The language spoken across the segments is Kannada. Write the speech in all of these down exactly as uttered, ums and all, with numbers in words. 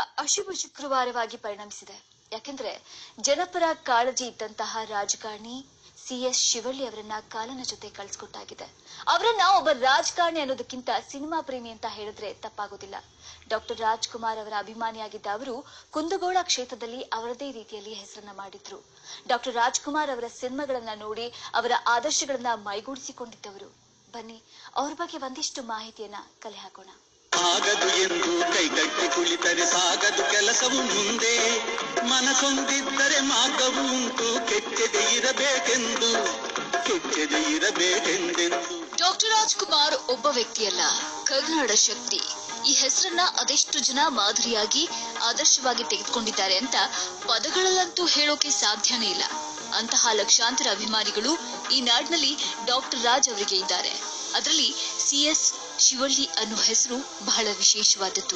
ಅಶುಭ ಶುಕ್ರವಾರವಾಗಿ ಪರಿಣಮಿಸಿದೆ. ಯಾಕೆಂದ್ರೆ ಜನಪರ ಕಾಳಜಿ ಇದ್ದಂತಹ ರಾಜಕಾರಣಿ ಸಿಎಸ್ ಶಿವಳ್ಳಿ ಅವರನ್ನ ಕಾಲನ ಜೊತೆ ಕಳಿಸ್ಕೊಟ್ಟಾಗಿದೆ. ಅವರನ್ನ ಒಬ್ಬ ರಾಜಕಾರಣಿ ಅನ್ನೋದಕ್ಕಿಂತ ಸಿನಿಮಾ ಪ್ರೇಮಿ ಅಂತ ಹೇಳಿದ್ರೆ ತಪ್ಪಾಗೋದಿಲ್ಲ. ಡಾಕ್ಟರ್ ರಾಜ್ಕುಮಾರ್ ಅವರ ಅಭಿಮಾನಿಯಾಗಿದ್ದ ಅವರು ಕುಂದಗೋಳ ಕ್ಷೇತ್ರದಲ್ಲಿ ಅವರದೇ ರೀತಿಯಲ್ಲಿ ಹೆಸರನ್ನ ಮಾಡಿದ್ರು. ಡಾಕ್ಟರ್ ರಾಜ್ಕುಮಾರ್ ಅವರ ಸಿನಿಮಾಗಳನ್ನ ನೋಡಿ ಅವರ ಆದರ್ಶಗಳನ್ನ ಮೈಗೂಡಿಸಿಕೊಂಡಿದ್ದವರು. ಬನ್ನಿ ಅವ್ರ ಬಗ್ಗೆ ಒಂದಿಷ್ಟು ಮಾಹಿತಿಯನ್ನ ಕಲೆ ಹಾಕೋಣ. ಆಗದು ಎಂದು ಕೈಗಟ್ಟಿ ಕುಳಿತರೆ ಸಾಗದು ಕೆಲಸವು ಮುಂದೆ, ಮನಸೊಂದಿದ್ದರೆ ಮಾರ್ಗವು ಉಂಟು, ಕೆಚ್ಚದೆ ಇರಬೇಕೆಂದು ಕೆಚ್ಚದೆ ಇರಬೇಕೆಂದೆಂದು. ಡಾಕ್ಟರ್ ರಾಜ್ಕುಮಾರ್ ಒಬ್ಬ ವ್ಯಕ್ತಿಯಲ್ಲ, ಕರುನಾಡ ಶಕ್ತಿ. ಈ ಹೆಸರನ್ನ ಅದೆಷ್ಟು ಜನ ಮಾದರಿಯಾಗಿ ಆದರ್ಶವಾಗಿ ತೆಗೆದುಕೊಂಡಿದ್ದಾರೆ ಅಂತ ಪದಗಳಲ್ಲಂತೂ ಹೇಳೋಕೆ ಸಾಧ್ಯನೇ ಇಲ್ಲ. ಅಂತಹ ಲಕ್ಷಾಂತರ ಅಭಿಮಾನಿಗಳು ಈ ನಾಡಿನಲ್ಲಿ ಡಾಕ್ಟರ್ ರಾಜ್ ಅವರಿಗೆ ಇದ್ದಾರೆ. ಅದರಲ್ಲಿ ಸಿಎಸ್ ಶಿವಳ್ಳಿ ಅನ್ನೋ ಹೆಸರು ಬಹಳ ವಿಶೇಷವಾದದ್ದು.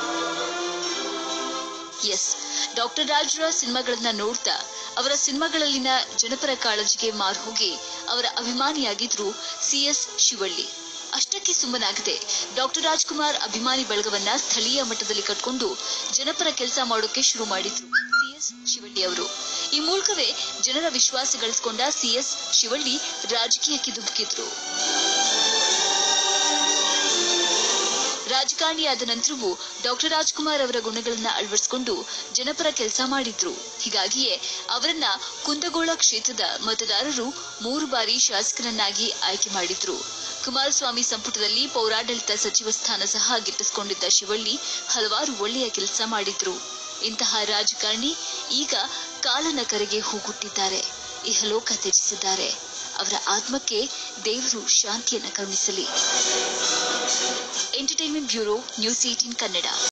ಎಸ್, ಡಾಕ್ಟರ್ ರಾಜ್ರ ಸಿನಿಮಾಗಳನ್ನ ನೋಡ್ತಾ ಅವರ ಸಿನಿಮಾಗಳಲ್ಲಿನ ಜನಪರ ಕಾಳಜಿಗೆ ಮಾರುಹೋಗಿ ಅವರ ಅಭಿಮಾನಿಯಾಗಿದ್ರು ಸಿಎಸ್ ಶಿವಳ್ಳಿ. ಅಷ್ಟಕ್ಕೆ ಸುಮ್ಮನಾಗದೆ ಡಾಕ್ಟರ್ ರಾಜ್ಕುಮಾರ್ ಅಭಿಮಾನಿ ಬಳಗವನ್ನ ಸ್ಥಳೀಯ ಮಟ್ಟದಲ್ಲಿ ಕಟ್ಕೊಂಡು ಜನಪರ ಕೆಲಸ ಮಾಡೋಕೆ ಶುರು ಮಾಡಿದ್ರು ಸಿಎಸ್ ಶಿವಳ್ಳಿ ಅವರು. ಈ ಮೂಲಕವೇ ಜನರ ವಿಶ್ವಾಸ ಗಳಿಸಿಕೊಂಡ ಸಿಎಸ್ ಶಿವಳ್ಳಿ ರಾಜಕೀಯಕ್ಕೆ ಧುಮುಕಿದ್ರು. ರಾಜಕಾರಣಿಯಾದ ನಂತರವೂ ಡಾಕ್ಟರ್ ರಾಜ್ಕುಮಾರ್ ಅವರ ಗುಣಗಳನ್ನ ಅಳವಡಿಸಿಕೊಂಡು ಜನಪರ ಕೆಲಸ ಮಾಡಿದ್ರು. ಹೀಗಾಗಿಯೇ ಅವರನ್ನ ಕುಂದಗೋಳ ಕ್ಷೇತ್ರದ ಮತದಾರರು ಮೂರು ಬಾರಿ ಶಾಸಕರನ್ನಾಗಿ ಆಯ್ಕೆ ಮಾಡಿದ್ರು. ಕುಮಾರಸ್ವಾಮಿ ಸಂಪುಟದಲ್ಲಿ ಪೌರಾಡಳಿತ ಸಚಿವ ಸ್ಥಾನ ಸಹ ಗಿಟ್ಟಿಸಿಕೊಂಡಿದ್ದ ಶಿವಳ್ಳಿ ಹಲವಾರು ಒಳ್ಳೆಯ ಕೆಲಸ ಮಾಡಿದ್ರು. ಇಂತಹ ರಾಜಕಾರಣಿ ಈಗ ಕಾಲನ ಕರೆಗೆ ಹೂಗುಟ್ಟಿದ್ದಾರೆ, ಇಹಲೋಕ ತ್ಯಜಿಸಿದ್ದಾರೆ. ಅವರ ಆತ್ಮಕ್ಕೆ ದೇವರು ಶಾಂತಿಯನ್ನ ಕರುಣಿಸಲಿ. Entertainment bureau, news eighteen Kannada.